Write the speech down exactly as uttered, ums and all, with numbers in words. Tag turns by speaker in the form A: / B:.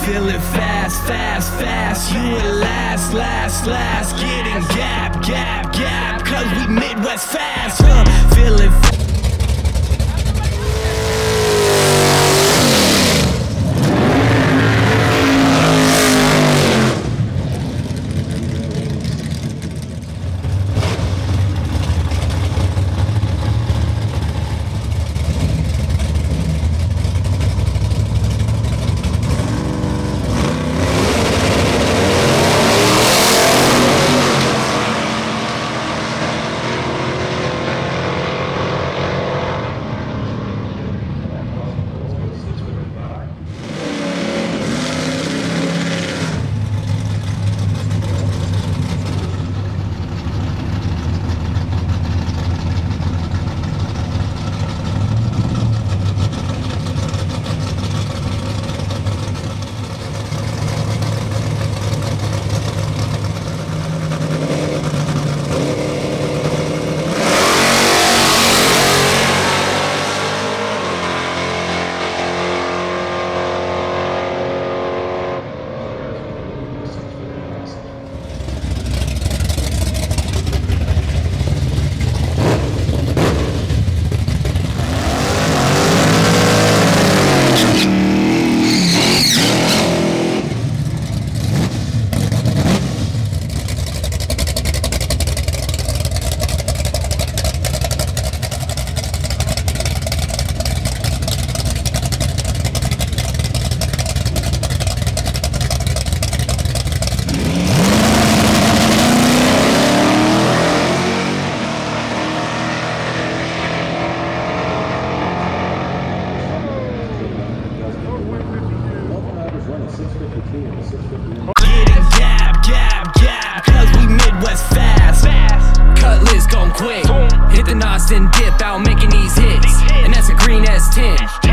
A: feeling fast, fast, fast. You at last, last, last. Getting gap, gap, gap. Cause we Midwest fast, huh? Feeling fast. Getting gap, gap, gap. Cause we Midwest fast, fast. Cutlass gon' quick. Hit the nos and dip out making these hits. And that's a green S ten.